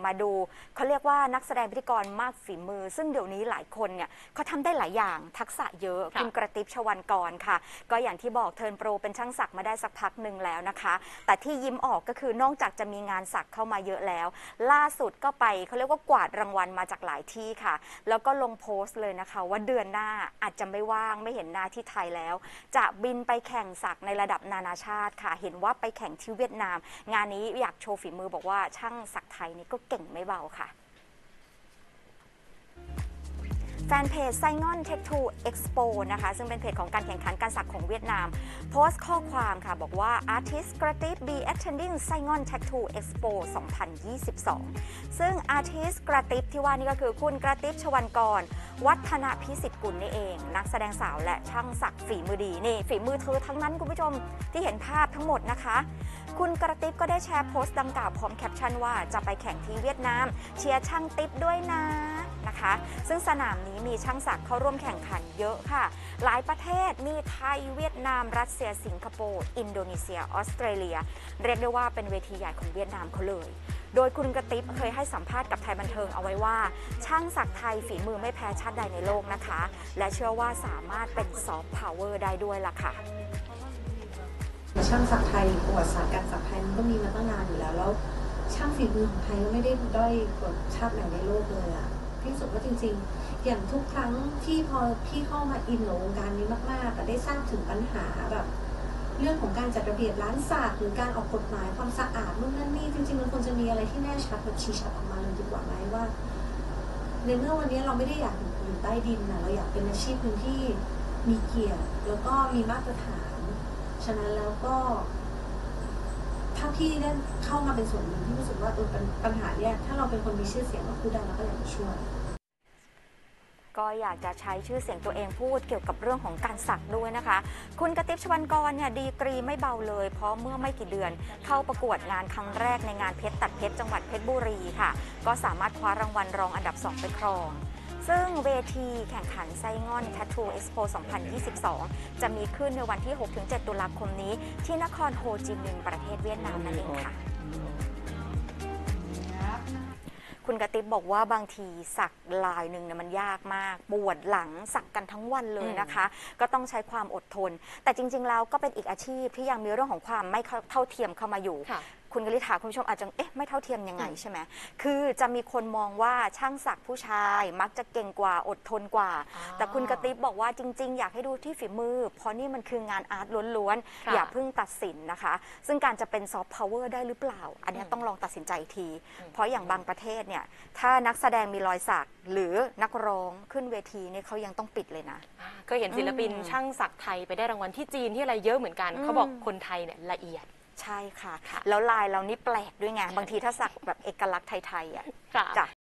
มาดูเขาเรียกว่านักแสดงพิธีกรมากฝีมือซึ่งเดี๋ยวนี้หลายคนเนี่ยเขาทำได้หลายอย่างทักษะเยอะคุณกระติบชวรรณกรค่ะก็อย่างที่บอกเทิร์นโปรเป็นช่างสักมาได้สักพักหนึ่งแล้วนะคะแต่ที่ยิ้มออกก็คือนอกจากจะมีงานสักเข้ามาเยอะแล้วล่าสุดก็ไปเขาเรียกว่ากวาดรางวัลมาจากหลายที่ค่ะแล้วก็ลงโพสต์เลยนะคะว่าเดือนหน้าอาจจะไม่ว่างไม่เห็นหน้าที่ไทยแล้วจะบินไปแข่งสักในระดับนานาชาติค่ะเห็นว่าไปแข่งที่เวียดนามงานนี้อยากโชว์ฝีมือบอกว่าช่างสักไทยนี่ก็เก่งไม่เบาค่ะแฟนเพจไซงอนเทคทูเอ็กซ์โปนะคะซึ่งเป็นเพจของการแข่งขันการสักของเวียดนามโพสต์ข้อความค่ะบอกว่า Artist กระติบ be attending Saigon Tattoo Expo 2022 ซึ่ง Artist กระติบที่ว่านี่ก็คือคุณกระติบชวรรณกรวัฒนพิสิทธิ์กุลนี่เองนักแสดงสาวและช่างสักฝีมือดีนี่ฝีมือเธอทั้งนั้นคุณผู้ชมที่เห็นภาพทั้งหมดนะคะคุณกระติบก็ได้แชร์โพสต์ดังกล่าวพร้อมแคปชั่นว่าจะไปแข่งที่เวียดนามเชียร์ช่างติ๊บด้วยนะคะซึ่งสนามนี้มีช่างสักเข้าร่วมแข่งขันเยอะค่ะหลายประเทศมีไทยเวียดนามรัสเซียสิงคโปร์อินโดนีเซียออสเตรเลียเรียกได้ว่าเป็นเวทีใหญ่ของเวียดนามเขาเลยโดยคุณกระติบเคยให้สัมภาษณ์กับไทยบันเทิงเอาไว้ว่าช่างสักไทยฝีมือไม่แพ้ชาติใดในโลกนะคะและเชื่อว่าสามารถเป็นซอฟต์พาวเวอร์ได้ด้วยล่ะค่ะช่างสักไทยประวัติศาสตร์การสักไทยมันก็มีมาตั้งนานอยู่แล้วช่างฝีมือของไทยก็ไม่ได้ด้อยกว่าชาติไหนในโลกเลยอะพี่สุดว่าจริงๆอย่างทุกครั้งที่พอพี่เข้ามาอินกับวงการนี้มากๆได้ทราบถึงปัญหาแบบเรื่องของการจัดระเบียบร้านสักหรือการออกกฎหมายความสะอาดนู่นนั่นนี่จริงๆมันควรจะมีอะไรที่แน่ชัดแบบชี้ชัดออกมาเลยดีกว่าไหมว่าในเมื่อวันนี้เราไม่ได้อยากอยู่ใต้ดินนะเราอยากเป็นอาชีพหนึ่งที่มีเกียรติแล้วก็มีมาตรฐานฉะนั้นแล้วก็ถ้าพี่ได้เข้ามาเป็นส่วนหนึ่งที่รู้สึกว่าปัญหาเนี่ยถ้าเราเป็นคนมีชื่อเสียงมาพูดได้เราก็อยากจะช่วยก็อยากจะใช้ชื่อเสียงตัวเองพูดเกี่ยวกับเรื่องของการสักด้วยนะคะคุณกระติบชวรรณกรเนี่ยดีกรีไม่เบาเลยเพราะเมื่อไม่กี่เดือนเข้าประกวดงานครั้งแรกในงานเพชรตัดเพชรจังหวัดเพชรบุรีค่ะก็สามารถคว้ารางวัลรองอันดับ2ไปครองซึ่งเวทีแข่งขันไซงอน Tattoo Expo 2022 จะมีขึ้นในวันที่ 6-7 ตุลาคมนี้ที่นครโฮจิมินห์ประเทศเวียดนามนั่นเองค่ะคุณกระติบบอกว่าบางทีสักลายหนึ่งเนี่ยมันยากมากปวดหลังสักกันทั้งวันเลยนะคะก็ต้องใช้ความอดทนแต่จริงๆแล้วก็เป็นอีกอาชีพที่ยังมีเรื่องของความไม่เท่าเทียมเข้ามาอยู่คุณกฤษาคุณผู้ชมอาจจะไม่เท่าเทียมยังไงใช่ไหมคือจะมีคนมองว่าช่างสักผู้ชายมักจะเก่งกว่าอดทนกว่าแต่คุณกระติบบอกว่าจริงๆอยากให้ดูที่ฝีมือเพราะนี่มันคืองานอาร์ตล้วนๆอย่าเพิ่งตัดสินนะคะซึ่งการจะเป็นซอฟต์พาวเวอร์ได้หรือเปล่าอันนี้ต้องลองตัดสินใจทีเพราะอย่างบางประเทศเนี่ยถ้านักแสดงมีรอยสักหรือนักร้องขึ้นเวทีเนี่ยเขายังต้องปิดเลยนะก็เห็นศิลปินช่างสักไทยไปได้รางวัลที่จีนที่อะไรเยอะเหมือนกันเขาบอกคนไทยเนี่ยละเอียดใช่ค่ะแล้วลายเรานี่แปลกด้วยไงบางทีถ้าสักแบบเอกลักษณ์ไทยๆอ่ะจ้ะ